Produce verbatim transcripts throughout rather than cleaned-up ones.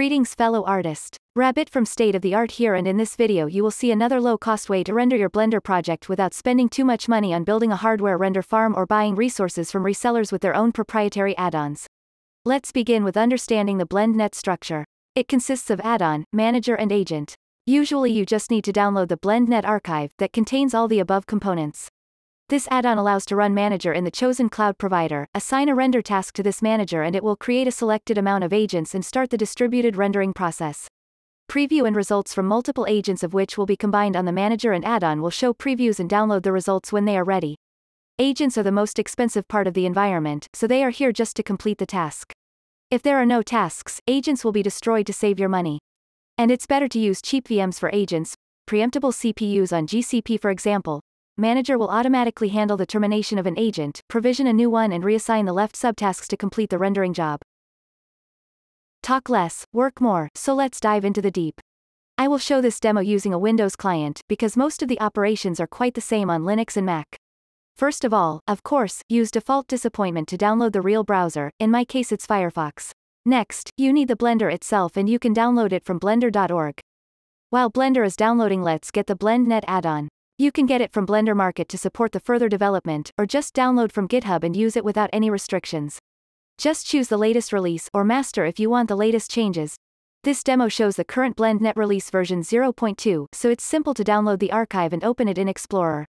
Greetings fellow artist. Rabbit from State of the Art here, and in this video you will see another low-cost way to render your Blender project without spending too much money on building a hardware render farm or buying resources from resellers with their own proprietary add-ons. Let's begin with understanding the BlendNet structure. It consists of add-on, manager and agent. Usually you just need to download the BlendNet archive that contains all the above components. This add-on allows to run manager in the chosen cloud provider, assign a render task to this manager and it will create a selected amount of agents and start the distributed rendering process. Preview and results from multiple agents of which will be combined on the manager and add-on will show previews and download the results when they are ready. Agents are the most expensive part of the environment, so they are here just to complete the task. If there are no tasks, agents will be destroyed to save your money. And it's better to use cheap V Ms for agents, preemptible C P Us on G C P for example. Manager will automatically handle the termination of an agent, provision a new one and reassign the left subtasks to complete the rendering job. Talk less, work more, so let's dive into the deep. I will show this demo using a Windows client, because most of the operations are quite the same on Linux and Mac. First of all, of course, use default disappointment to download the real browser, in my case it's Firefox. Next, you need the Blender itself and you can download it from blender dot org. While Blender is downloading, let's get the BlendNet add-on. You can get it from Blender Market to support the further development, or just download from GitHub and use it without any restrictions. Just choose the latest release or master if you want the latest changes. This demo shows the current BlendNet release version zero point two, so it's simple to download the archive and open it in Explorer.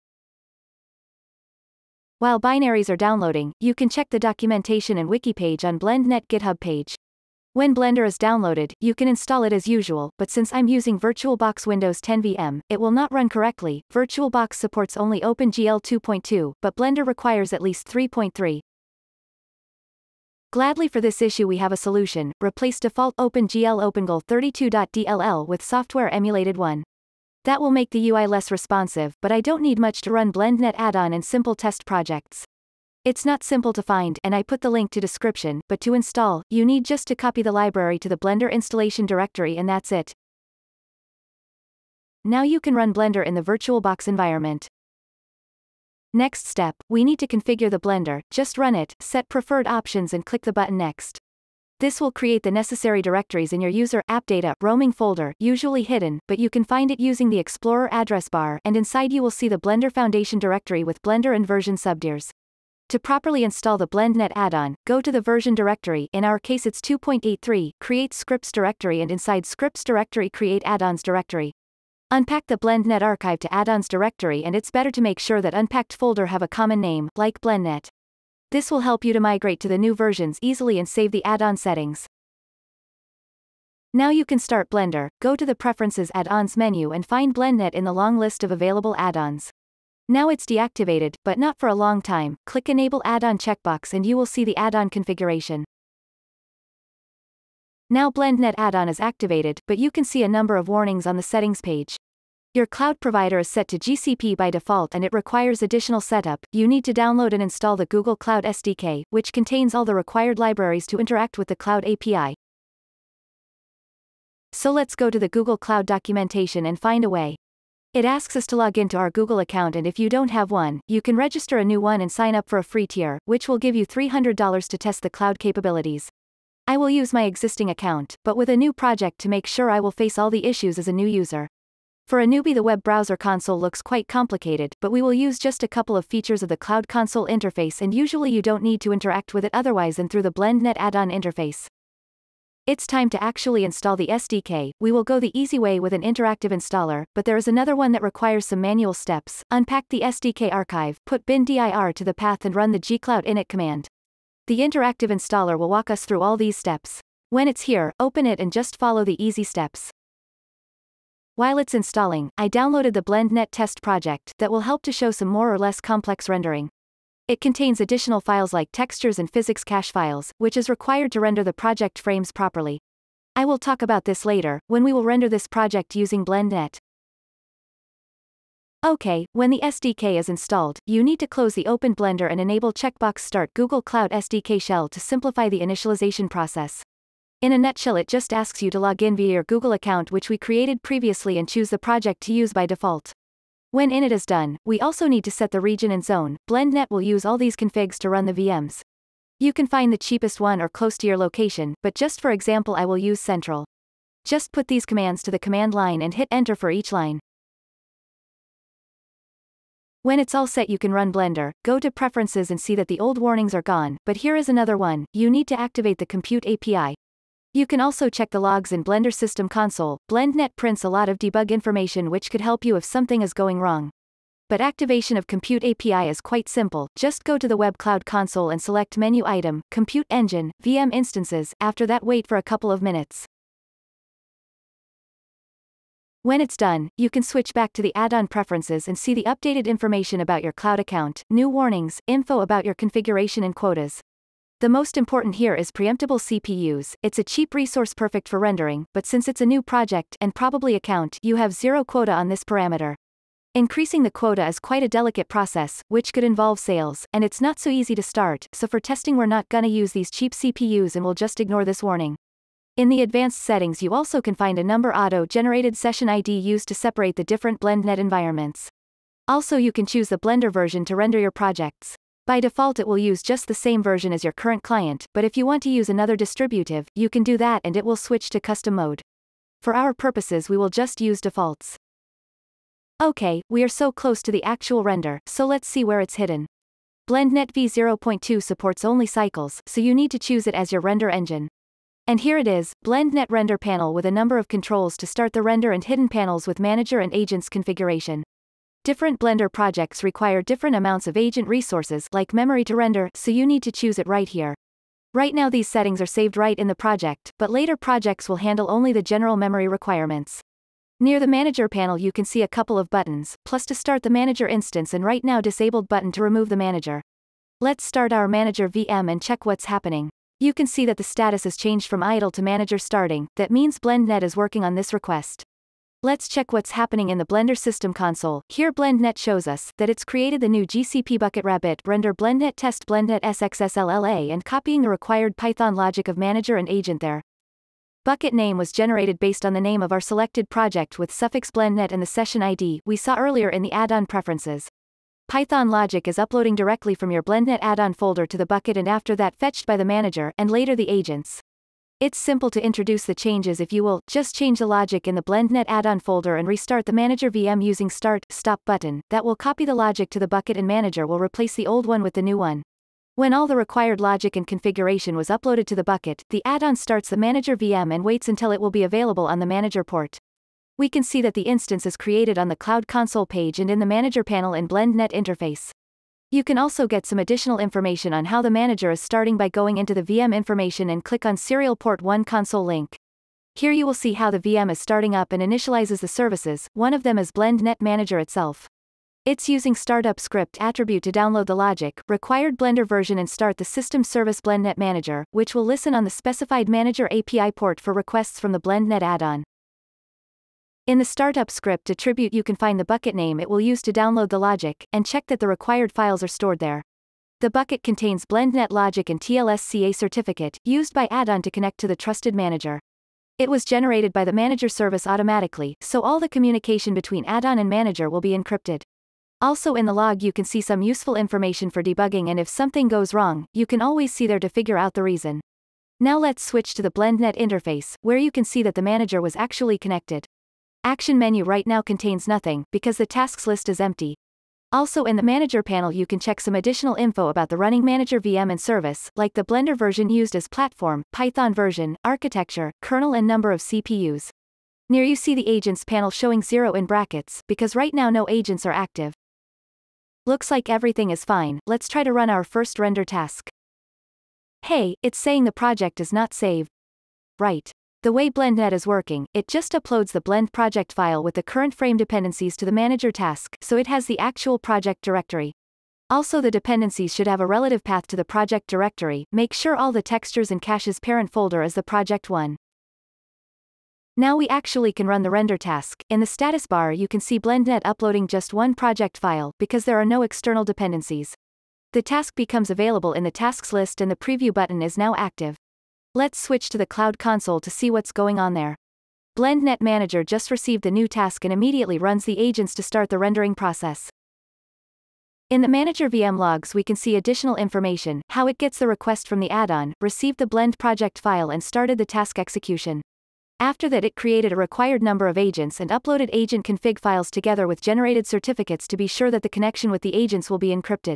While binaries are downloading, you can check the documentation and wiki page on BlendNet GitHub page. When Blender is downloaded, you can install it as usual, but since I'm using VirtualBox Windows ten V M, it will not run correctly. VirtualBox supports only OpenGL two point two, but Blender requires at least three point three. Gladly for this issue we have a solution: replace default OpenGL OpenGL thirty-two dot D L L with software emulated one. That will make the U I less responsive, but I don't need much to run BlendNet add-on and simple test projects. It's not simple to find, and I put the link to description, but to install, you need just to copy the library to the Blender installation directory and that's it. Now you can run Blender in the VirtualBox environment. Next step, we need to configure the Blender. Just run it, set preferred options and click the button Next. This will create the necessary directories in your user app data roaming folder, usually hidden, but you can find it using the Explorer address bar, and inside you will see the Blender Foundation directory with Blender and version subdirs. To properly install the BlendNet add-on, go to the version directory, in our case it's two point eight three, create scripts directory and inside scripts directory create add-ons directory. Unpack the BlendNet archive to add-ons directory, and it's better to make sure that unpacked folder have a common name, like BlendNet. This will help you to migrate to the new versions easily and save the add-on settings. Now you can start Blender, go to the Preferences Add-ons menu and find BlendNet in the long list of available add-ons. Now it's deactivated, but not for a long time. Click Enable Add-on checkbox and you will see the add-on configuration. Now BlendNet add-on is activated, but you can see a number of warnings on the settings page. Your cloud provider is set to G C P by default and it requires additional setup. You need to download and install the Google Cloud S D K, which contains all the required libraries to interact with the Cloud A P I. So let's go to the Google Cloud documentation and find a way. It asks us to log into our Google account, and if you don't have one, you can register a new one and sign up for a free tier, which will give you three hundred dollars to test the cloud capabilities. I will use my existing account, but with a new project to make sure I will face all the issues as a new user. For a newbie, the web browser console looks quite complicated, but we will use just a couple of features of the Cloud Console interface, and usually you don't need to interact with it otherwise than through the BlendNet add-on interface. It's time to actually install the S D K. We will go the easy way with an interactive installer, but there is another one that requires some manual steps. Unpack the S D K archive, put bin dir to the path and run the gcloud init command. The interactive installer will walk us through all these steps. When it's here, open it and just follow the easy steps. While it's installing, I downloaded the BlendNet test project that will help to show some more or less complex rendering. It contains additional files like textures and physics cache files, which is required to render the project frames properly. I will talk about this later, when we will render this project using BlendNet. Okay, when the S D K is installed, you need to close the Open Blender and enable checkbox Start Google Cloud S D K Shell to simplify the initialization process. In a nutshell, it just asks you to log in via your Google account which we created previously and choose the project to use by default. When init is done, we also need to set the region and zone. BlendNet will use all these configs to run the V Ms. You can find the cheapest one or close to your location, but just for example I will use Central. Just put these commands to the command line and hit enter for each line. When it's all set you can run Blender, go to Preferences and see that the old warnings are gone, but here is another one: you need to activate the Compute A P I. You can also check the logs in Blender System Console. BlendNet prints a lot of debug information which could help you if something is going wrong. But activation of Compute A P I is quite simple. Just go to the Web Cloud Console and select Menu Item, Compute Engine, V M Instances, after that wait for a couple of minutes. When it's done, you can switch back to the add-on preferences and see the updated information about your cloud account, new warnings, info about your configuration and quotas. The most important here is preemptible C P Us. It's a cheap resource perfect for rendering, but since it's a new project and probably account, you have zero quota on this parameter. Increasing the quota is quite a delicate process, which could involve sales, and it's not so easy to start, so for testing we're not gonna use these cheap C P Us and we'll just ignore this warning. In the advanced settings you also can find a number auto-generated session I D used to separate the different BlendNet environments. Also you can choose the Blender version to render your projects. By default it will use just the same version as your current client, but if you want to use another distributive, you can do that and it will switch to custom mode. For our purposes we will just use defaults. Okay, we are so close to the actual render, so let's see where it's hidden. BlendNet v zero point two supports only cycles, so you need to choose it as your render engine. And here it is, BlendNet render panel with a number of controls to start the render and hidden panels with manager and agents configuration. Different Blender projects require different amounts of agent resources like memory to render, so you need to choose it right here. Right now these settings are saved right in the project, but later projects will handle only the general memory requirements. Near the manager panel you can see a couple of buttons, plus to start the manager instance and right now disabled button to remove the manager. Let's start our manager V M and check what's happening. You can see that the status is changed from idle to manager starting. That means BlendNet is working on this request. Let's check what's happening in the Blender System Console. Here BlendNet shows us that it's created the new G C P bucket rabbit render BlendNet test BlendNet S X S L L A and copying the required Python logic of manager and agent there. Bucket name was generated based on the name of our selected project with suffix BlendNet and the session I D we saw earlier in the add-on preferences. Python logic is uploading directly from your BlendNet add-on folder to the bucket and after that fetched by the manager and later the agents. It's simple to introduce the changes if you will, just change the logic in the BlendNet add-on folder and restart the manager V M using Start, Stop button. That will copy the logic to the bucket and manager will replace the old one with the new one. When all the required logic and configuration was uploaded to the bucket, the add-on starts the manager V M and waits until it will be available on the manager port. We can see that the instance is created on the Cloud Console page and in the manager panel in BlendNet interface. You can also get some additional information on how the manager is starting by going into the V M information and click on Serial Port one console link. Here you will see how the V M is starting up and initializes the services, one of them is BlendNet Manager itself. It's using Startup Script attribute to download the logic, required Blender version and start the system service BlendNet Manager, which will listen on the specified Manager A P I port for requests from the BlendNet add-on. In the Startup Script attribute you can find the bucket name it will use to download the logic, and check that the required files are stored there. The bucket contains BlendNet logic and T L S C A certificate, used by add-on to connect to the trusted manager. It was generated by the manager service automatically, so all the communication between add-on and manager will be encrypted. Also in the log you can see some useful information for debugging and if something goes wrong, you can always see there to figure out the reason. Now let's switch to the BlendNet interface, where you can see that the manager was actually connected. Action menu right now contains nothing, because the tasks list is empty. Also in the manager panel you can check some additional info about the running manager V M and service, like the Blender version used as platform, Python version, architecture, kernel and number of C P Us. Near you see the agents panel showing zero in brackets, because right now no agents are active. Looks like everything is fine, let's try to run our first render task. Hey, it's saying the project is not saved. Right. The way BlendNet is working, it just uploads the blend project file with the current frame dependencies to the manager task, so it has the actual project directory. Also the dependencies should have a relative path to the project directory. Make sure all the textures and caches parent folder is the project one. Now we actually can run the render task. In the status bar you can see BlendNet uploading just one project file, because there are no external dependencies. The task becomes available in the tasks list and the preview button is now active. Let's switch to the Cloud Console to see what's going on there. BlendNet Manager just received the new task and immediately runs the agents to start the rendering process. In the Manager V M logs we can see additional information, how it gets the request from the add-on, received the blend project file and started the task execution. After that it created a required number of agents and uploaded agent config files together with generated certificates to be sure that the connection with the agents will be encrypted.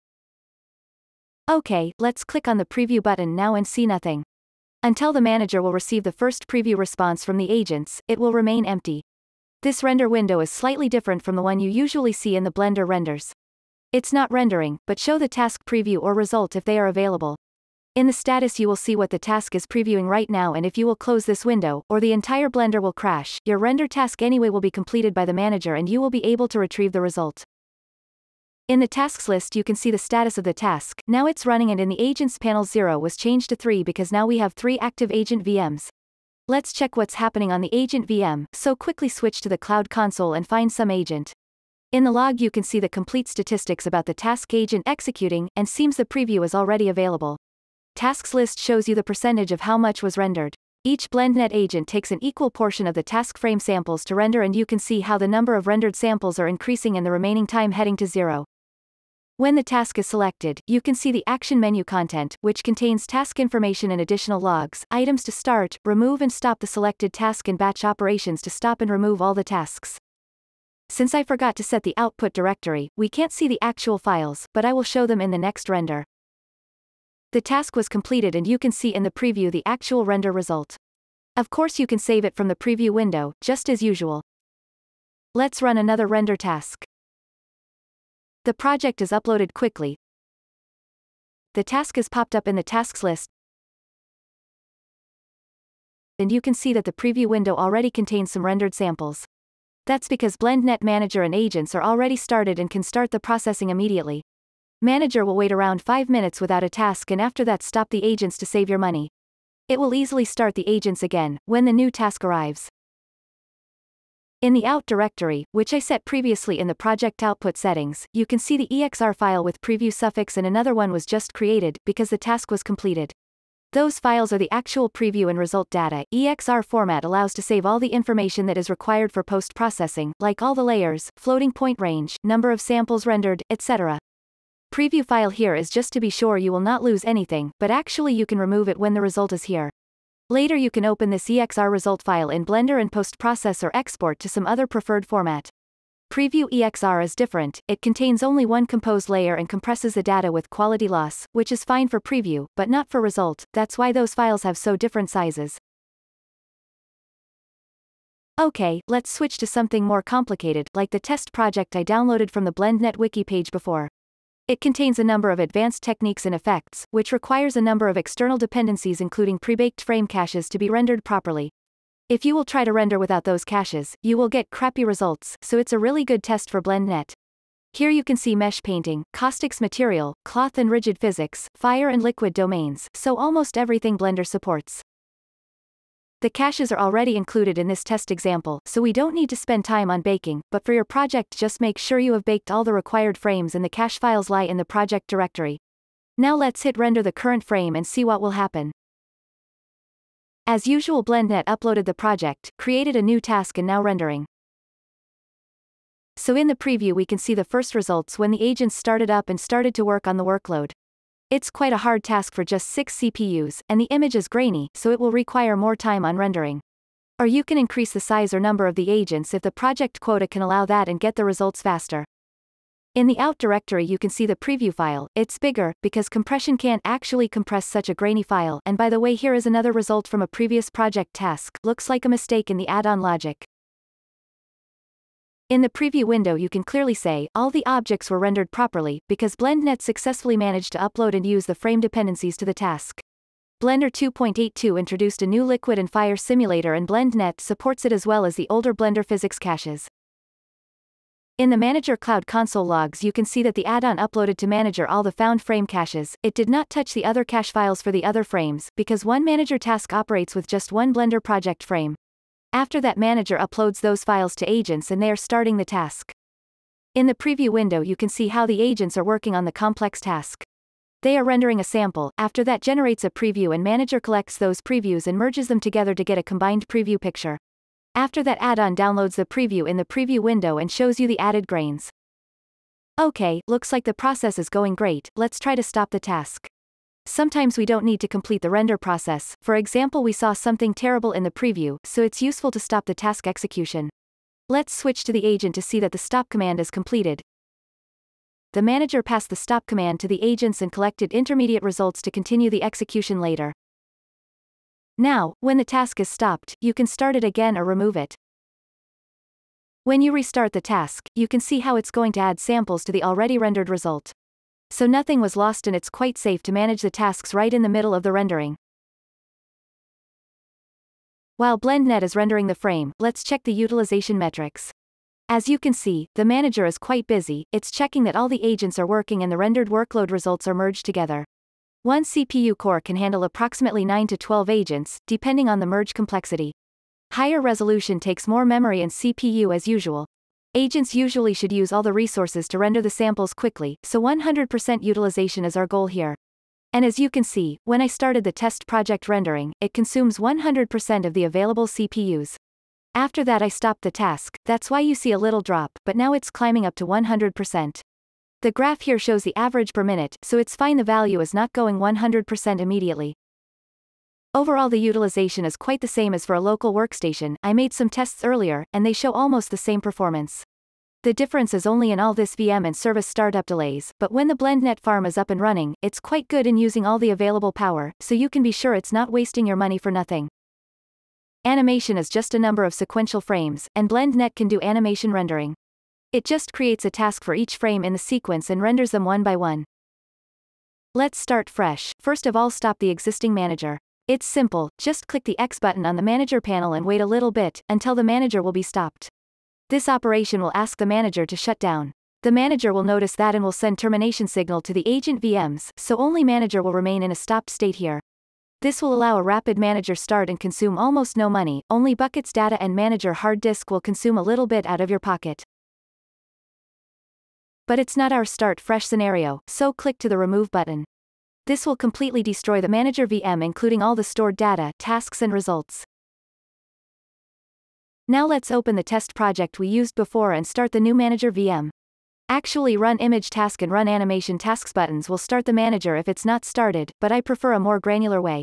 Okay, let's click on the preview button now and see nothing. Until the manager will receive the first preview response from the agents, it will remain empty. This render window is slightly different from the one you usually see in the Blender renders. It's not rendering, but show the task preview or result if they are available. In the status you will see what the task is previewing right now, and if you will close this window, or the entire Blender will crash, your render task anyway will be completed by the manager and you will be able to retrieve the result. In the tasks list you can see the status of the task, now it's running, and in the agents panel zero was changed to three because now we have three active agent V Ms. Let's check what's happening on the agent V M, so quickly switch to the Cloud Console and find some agent. In the log you can see the complete statistics about the task agent executing, and seems the preview is already available. Tasks list shows you the percentage of how much was rendered. Each BlendNet agent takes an equal portion of the task frame samples to render, and you can see how the number of rendered samples are increasing and the remaining time heading to zero. When the task is selected, you can see the action menu content, which contains task information and additional logs, items to start, remove and stop the selected task, and batch operations to stop and remove all the tasks. Since I forgot to set the output directory, we can't see the actual files, but I will show them in the next render. The task was completed and you can see in the preview the actual render result. Of course you can save it from the preview window, just as usual. Let's run another render task. The project is uploaded quickly. The task is popped up in the tasks list, and you can see that the preview window already contains some rendered samples. That's because BlendNet Manager and agents are already started and can start the processing immediately. Manager will wait around five minutes without a task, and after that stop the agents to save your money. It will easily start the agents again, when the new task arrives. In the out directory, which I set previously in the project output settings, you can see the E X R file with preview suffix, and another one was just created, because the task was completed. Those files are the actual preview and result data. E X R format allows to save all the information that is required for post-processing, like all the layers, floating point range, number of samples rendered, et cetera. Preview file here is just to be sure you will not lose anything, but actually you can remove it when the result is here. Later you can open this E X R result file in Blender and post-process or export to some other preferred format. Preview E X R is different, it contains only one composed layer and compresses the data with quality loss, which is fine for preview, but not for result. That's why those files have so different sizes. Okay, let's switch to something more complicated, like the test project I downloaded from the BlendNet wiki page before. It contains a number of advanced techniques and effects, which requires a number of external dependencies including pre-baked frame caches to be rendered properly. If you will try to render without those caches, you will get crappy results, so it's a really good test for BlendNet. Here you can see mesh painting, caustics material, cloth and rigid physics, fire and liquid domains, so almost everything Blender supports. The caches are already included in this test example, so we don't need to spend time on baking, but for your project just make sure you have baked all the required frames and the cache files lie in the project directory. Now let's hit render the current frame and see what will happen. As usual, BlendNet uploaded the project, created a new task and now rendering. So in the preview we can see the first results when the agents started up and started to work on the workload. It's quite a hard task for just six C P Us, and the image is grainy, so it will require more time on rendering. Or you can increase the size or number of the agents if the project quota can allow that and get the results faster. In the out directory you can see the preview file. It's bigger, because compression can't actually compress such a grainy file, and by the way here is another result from a previous project task, looks like a mistake in the add-on logic. In the preview window you can clearly say, all the objects were rendered properly, because BlendNet successfully managed to upload and use the frame dependencies to the task. Blender two point eight two introduced a new liquid and fire simulator, and BlendNet supports it as well as the older Blender physics caches. In the Manager Cloud Console logs you can see that the add-on uploaded to Manager all the found frame caches. It did not touch the other cache files for the other frames, because one Manager task operates with just one Blender project frame. After that Manager uploads those files to agents and they are starting the task. In the preview window you can see how the agents are working on the complex task. They are rendering a sample, after that generates a preview and Manager collects those previews and merges them together to get a combined preview picture. After that add-on downloads the preview in the preview window and shows you the added grains. Okay, looks like the process is going great, let's try to stop the task. Sometimes we don't need to complete the render process, for example we saw something terrible in the preview, so it's useful to stop the task execution. Let's switch to the agent to see that the stop command is completed. The manager passed the stop command to the agents and collected intermediate results to continue the execution later. Now, when the task is stopped, you can start it again or remove it. When you restart the task, you can see how it's going to add samples to the already rendered result. So nothing was lost and it's quite safe to manage the tasks right in the middle of the rendering. While BlendNet is rendering the frame, let's check the utilization metrics. As you can see, the manager is quite busy, it's checking that all the agents are working and the rendered workload results are merged together. One C P U core can handle approximately nine to twelve agents, depending on the merge complexity. Higher resolution takes more memory and C P U as usual. Agents usually should use all the resources to render the samples quickly, so one hundred percent utilization is our goal here. And as you can see, when I started the test project rendering, it consumes one hundred percent of the available C P Us. After that I stopped the task, that's why you see a little drop, but now it's climbing up to one hundred percent. The graph here shows the average per minute, so it's fine the value is not going one hundred percent immediately. Overall the utilization is quite the same as for a local workstation. I made some tests earlier, and they show almost the same performance. The difference is only in all this V M and service startup delays, but when the BlendNet farm is up and running, it's quite good in using all the available power, so you can be sure it's not wasting your money for nothing. Animation is just a number of sequential frames, and BlendNet can do animation rendering. It just creates a task for each frame in the sequence and renders them one by one. Let's start fresh. First of all, stop the existing manager. It's simple, just click the X button on the manager panel and wait a little bit, until the manager will be stopped. This operation will ask the manager to shut down. The manager will notice that and will send termination signal to the agent V Ms, so only manager will remain in a stopped state here. This will allow a rapid manager start and consume almost no money, only buckets data and manager hard disk will consume a little bit out of your pocket. But it's not our start fresh scenario, so click to the remove button. This will completely destroy the manager V M including all the stored data, tasks and results. Now let's open the test project we used before and start the new manager V M. Actually run image task and run animation tasks buttons will start the manager if it's not started, but I prefer a more granular way.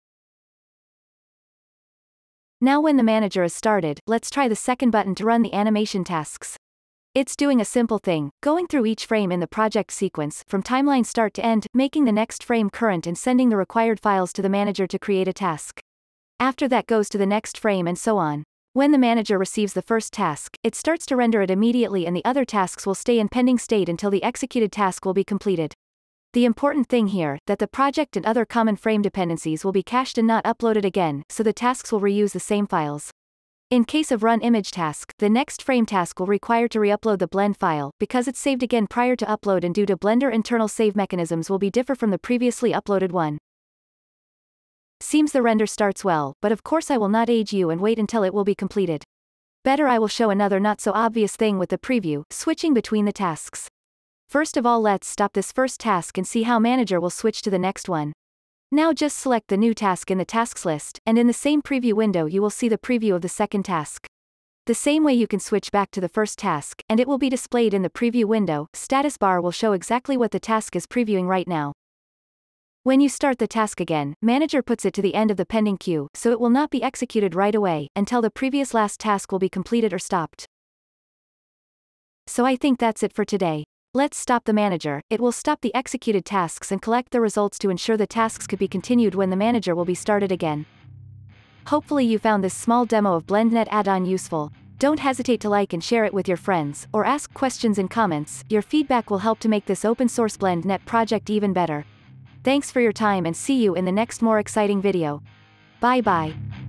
Now when the manager is started, let's try the second button to run the animation tasks. It's doing a simple thing, going through each frame in the project sequence, from timeline start to end, making the next frame current and sending the required files to the manager to create a task. After that goes to the next frame and so on. When the manager receives the first task, it starts to render it immediately and the other tasks will stay in pending state until the executed task will be completed. The important thing here, that the project and other common frame dependencies will be cached and not uploaded again, so the tasks will reuse the same files. In case of run image task, the next frame task will require to re-upload the blend file, because it's saved again prior to upload and due to Blender internal save mechanisms will be differ from the previously uploaded one. Seems the render starts well, but of course I will not age you and wait until it will be completed. Better I will show another not so obvious thing with the preview, switching between the tasks. First of all let's stop this first task and see how manager will switch to the next one. Now just select the new task in the tasks list, and in the same preview window you will see the preview of the second task. The same way you can switch back to the first task, and it will be displayed in the preview window. Status bar will show exactly what the task is previewing right now. When you start the task again, manager puts it to the end of the pending queue, so it will not be executed right away, until the previous last task will be completed or stopped. So I think that's it for today. Let's stop the manager. It will stop the executed tasks and collect the results to ensure the tasks could be continued when the manager will be started again. Hopefully you found this small demo of BlendNet add-on useful. Don't hesitate to like and share it with your friends, or ask questions in comments. Your feedback will help to make this open source BlendNet project even better. Thanks for your time and see you in the next more exciting video. Bye bye.